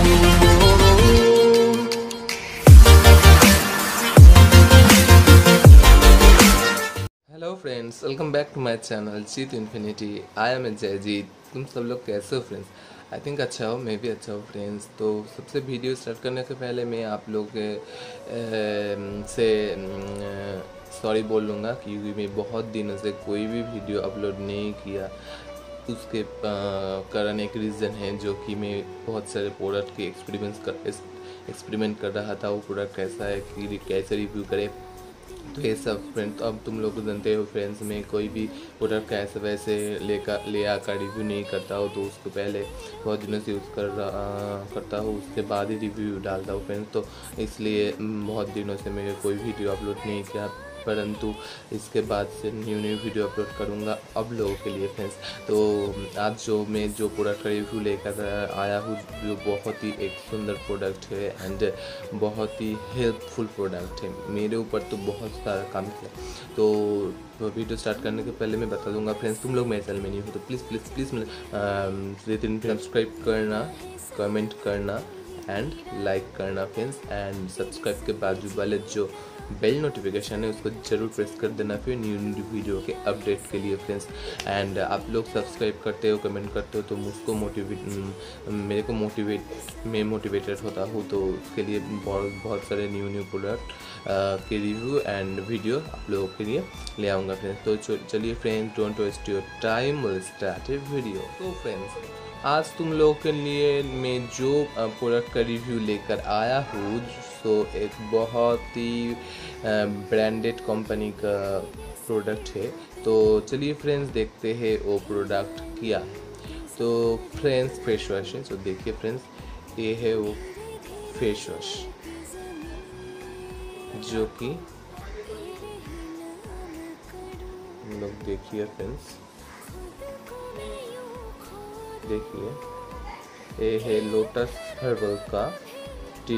Hello friends, welcome back to my channel Jeet infinity. I am Jayjeet. तुम सब लोग कैसे हो फ्रेंड्स? आई थिंक अच्छा हो, मैं भी अच्छा हूँ फ्रेंड्स। तो सबसे वीडियो स्टार्ट करने से पहले मैं आप लोग से सॉरी बोल लूँगा, क्योंकि मैं बहुत दिनों से कोई भी वीडियो अपलोड नहीं किया। उसके कारण एक रीज़न है, जो कि मैं बहुत सारे प्रोडक्ट के एक्सपेरिमेंट कर रहा था। वो प्रोडक्ट कैसा है, कि कैसे रिव्यू करे, तो ये सब फ्रेंड्स। अब तुम लोग जानते हो फ्रेंड्स, मैं कोई भी प्रोडक्ट का ऐसे वैसे ले आकर रिव्यू नहीं करता हूँ। तो उसको पहले बहुत दिनों से यूज़ करता हूँ, उसके बाद ही रिव्यू डालता हूँ फ्रेंड्स। तो इसलिए बहुत दिनों से मैं कोई वीडियो अपलोड नहीं किया, परंतु इसके बाद से न्यू वीडियो अपलोड करूँगा अब लोगों के लिए फ्रेंड्स। तो आज मैं जो प्रोडक्ट का रिव्यू लेकर आया हूँ, जो बहुत ही एक सुंदर प्रोडक्ट है एंड बहुत ही हेल्पफुल प्रोडक्ट है। मेरे ऊपर तो बहुत सारा काम किया। तो वीडियो स्टार्ट करने के पहले मैं बता दूंगा फ्रेंड्स, तुम लोग मेरे चैनल में नहीं हो तो प्लीज़ प्लीज़ प्लीज़ सब्सक्राइब करना, कमेंट करना एंड लाइक करना फ्रेंड्स। एंड सब्सक्राइब के बाजू वाले जो बेल नोटिफिकेशन है उसको ज़रूर प्रेस कर देना फिर न्यू वीडियो के अपडेट के लिए फ्रेंड्स। एंड आप लोग सब्सक्राइब करते हो, कमेंट करते हो, तो मुझको मैं मोटिवेटेड होता हूँ। तो उसके लिए बहुत सारे न्यू प्रोडक्ट के रिव्यू एंड वीडियो आप लोगों के लिए ले आऊँगा फ्रेंड्स। तो चलिए friends, don't waste your time, will start a video. तो फ्रेंड्स, आज तुम लोगों के लिए मैं जो प्रोडक्ट का रिव्यू लेकर आया हूँ, सो एक बहुत ही ब्रांडेड कंपनी का प्रोडक्ट है। तो चलिए फ्रेंड्स, देखते हैं वो प्रोडक्ट क्या है। तो फ्रेंड्स, फेस वॉश है। तो देखिए फ्रेंड्स, ये है वो फेस वॉश, जो कि हम लोग देखिए फ्रेंड्स, देखिए ये है लोटस हर्बल का tea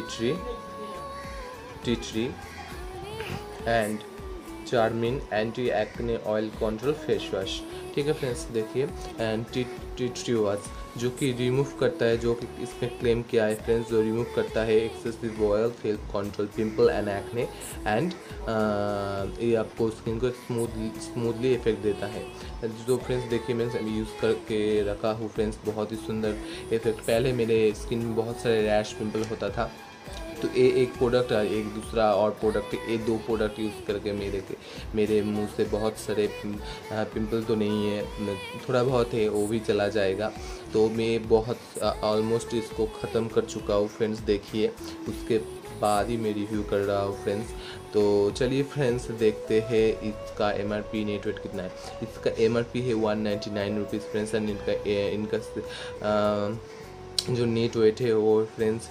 tree and charmin anti acne oil control face wash. ठीक है फ्रेंड्स, देखिए एंड टी ट्री वॉश जो कि रिमूव करता है, जो कि इसमें क्लेम किया है फ्रेंड्स, जो रिमूव करता है excessive oil, help control pimple and acne एंड ये आपको स्किन को स्मूथली इफेक्ट देता है। जो फ्रेंड्स देखिए, मैं यूज़ करके रखा हूँ फ्रेंड्स, बहुत ही सुंदर इफेक्ट। पहले मेरे स्किन में बहुत सारे रैश पिंपल होता था, तो ये एक प्रोडक्ट, एक दूसरा और प्रोडक्ट, ये दो प्रोडक्ट यूज़ करके मेरे मुंह से बहुत सारे पिंपल तो नहीं है, थोड़ा बहुत है, वो भी चला जाएगा। तो मैं बहुत ऑलमोस्ट इसको ख़त्म कर चुका हूँ फ्रेंड्स। देखिए, उसके बाद ही मैं रिव्यू कर रहा हूँ फ्रेंड्स। तो चलिए फ्रेंड्स, देखते हैं इसका MRP नेट वेट कितना है। इसका MRP है 199 रुपीज़ फ्रेंड्स। एंड इनका जो नेट वेट है वो फ्रेंड्स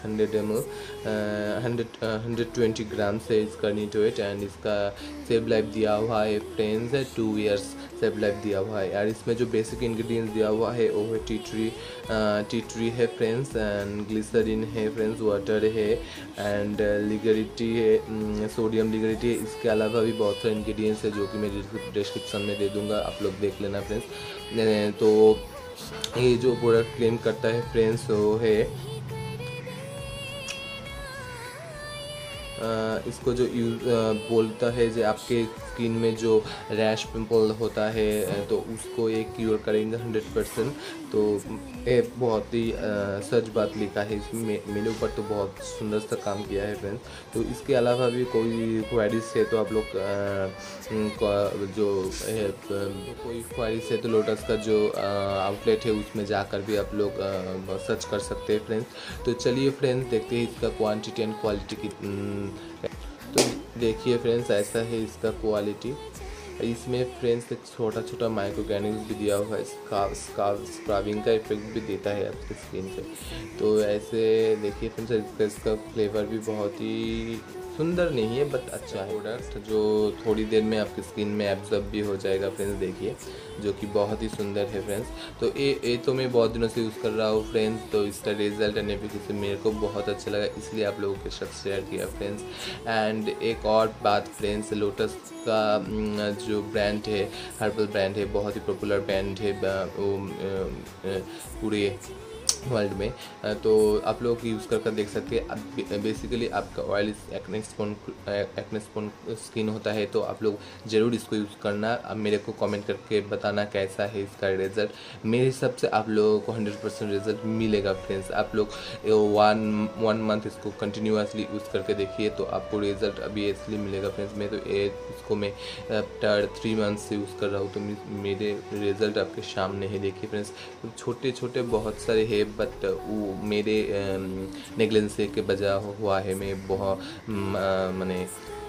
120 ग्राम से इसका नेट वेट। एंड इसका सेव लाइफ दिया हुआ है फ्रेंड्स, 2 इयर्स सेव लाइफ दिया हुआ है। और इसमें जो बेसिक इंग्रेडिएंट्स दिया हुआ है वो है टी ट्री है फ्रेंड्स, एंड ग्लिसरीन है फ्रेंड्स, वाटर है एंड लिगरिटी है, सोडियम लिगरिटी है। इसके अलावा भी बहुत सारे इंग्रेडिएंट्स है, जो कि मैं डिस्क्रिप्शन में दे दूँगा, आप लोग देख लेना फ्रेंड्स। तो ये जो प्रोडक्ट क्लेम करता है फ्रेंड्स, वो है इसको जो बोलता है जो आपके स्किन में जो रैश पिंपल होता है, तो उसको ये क्योर करेंगे 100%। तो ये बहुत ही सच बात लिखा है इसमें, मेरे ऊपर तो बहुत सुंदर सा काम किया है फ्रेंड्स। तो इसके अलावा भी कोई क्वेरीज है तो आप लोग जो है, कोई क्वेरीज है तो लोटस का जो आउटलेट है उसमें जाकर भी आप लोग सर्च कर सकते हैं फ्रेंड्स। तो चलिए फ्रेंड्स, देखते हैं इसका क्वांटिटी एंड क्वालिटी की। तो देखिए फ्रेंड्स, ऐसा है इसका क्वालिटी। इसमें फ्रेंड्स एक छोटा छोटा माइक्रो ऑर्गेनिज्म भी दिया हुआ है, स्क्रबिंग का इफेक्ट भी देता है आपकी स्किन पे। तो ऐसे देखिए फ्रेंड्स, इसका फ्लेवर भी बहुत ही सुंदर नहीं है, बट अच्छा है प्रोडक्ट, जो थोड़ी देर में आपकी स्किन में एब्जॉर्ब भी हो जाएगा फ्रेंड्स। देखिए, जो कि बहुत ही सुंदर है फ्रेंड्स। तो ये तो मैं बहुत दिनों से यूज़ कर रहा हूँ फ्रेंड्स। तो इसका रिजल्ट एंड एफिकेसी मेरे को बहुत अच्छा लगा, इसलिए आप लोगों के साथ शेयर किया फ्रेंड्स। एंड एक और बात फ्रेंड्स, लोटस का जो ब्रांड है, हर्बल ब्रांड है, बहुत ही पॉपुलर ब्रांड है, वो पूरे वर्ल्ड में। तो आप लोग यूज़ कर देख सकते हैं। अब बेसिकली आपका ऑयल एक्ने स्पोन स्किन होता है तो आप लोग ज़रूर इसको यूज़ करना। अब मेरे को कमेंट करके बताना कैसा है इसका रिज़ल्ट। मेरे हिसाब से आप लोगों को 100% रिज़ल्ट मिलेगा फ्रेंड्स। आप लोग वन मंथ इसको कंटिन्यूसली यूज़ करके देखिए तो आपको रिज़ल्ट अभी इसलिए मिलेगा फ्रेंड्स। मैं तो इसको मैं आफ्टर 3 मंथ से यूज़ कर रहा हूँ तो मेरे रिज़ल्ट आपके सामने है। देखिए फ्रेंड्स, छोटे छोटे बहुत सारे है बट वो मेरे नेग्लेंसी के वजह हुआ है। मैं बहुत मैंने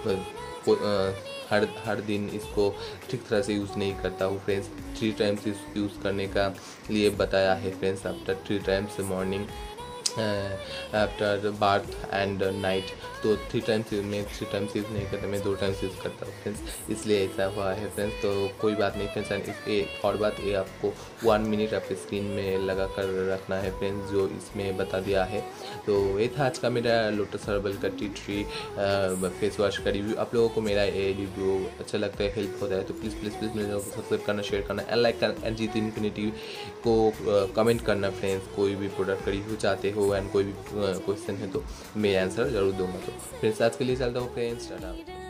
हर दिन इसको ठीक तरह से यूज़ नहीं करता हूँ फ्रेंड्स। 3 टाइम्स यूज़ करने का लिए बताया है friends. After 3 times morning, after bath and night. तो 3 टाइम्स मैं 3 टाइम्स यूज़ नहीं करता, मैं 2 टाइम्स यूज़ करता हूँ फ्रेंड्स, इसलिए ऐसा हुआ है फ्रेंड्स। तो कोई बात नहीं फ्रेंड्स। एंड और बात ये आपको 1 मिनट आपके स्किन में लगा कर रखना है फ्रेंड्स, जो इसमें बता दिया है। तो ये था आज का मेरा लोटस हर्बल का टी ट्री फेस वॉश का रिव्यू। आप लोगों को मेरा ये रिव्यू अच्छा लगता है, हेल्प होता है तो प्लीज़ प्लीज़ प्लीज़ मेरे को सब्सक्राइब करना, शेयर करना एंड लाइक करना एंड जीत इन्फिनिटी को कमेंट करना फ्रेंड्स। कोई भी प्रोडक्ट का रिव्यू चाहते हो एंड कोई भी क्वेश्चन है तो मैं आंसर ज़रूर दूंगा। तो फ्रेंड्स आज के लिए चलता हूँ फ्रेंड्स, टाटा।